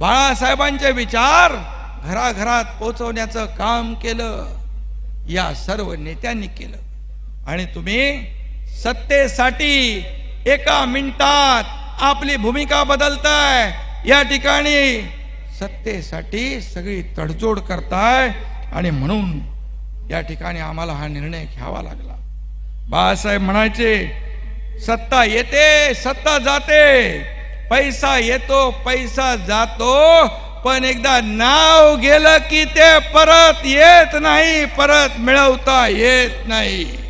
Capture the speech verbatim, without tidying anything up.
बाळासाहेबांचे विचार घराघरात पोहोचवण्याचं काम केलं, या सर्व नेत्यांनी केलं। आणि तुम्ही सत्तेसाठी एका मिनिटात आपली भूमिका बदलताय, या ठिकाणी सत्तेसाठी सगळी तडजोड करताय। आणि म्हणून या ठिकाणी आम्हाला हा निर्णय घ्यावा लागला। बाळासाहेब म्हणायचे, सत्ता येते सत्ता जाते, पैसा येतो पैसा जातो, पण एकदा नाव गेलं की ते परत येत नाही, परत मिळवता येत नाही।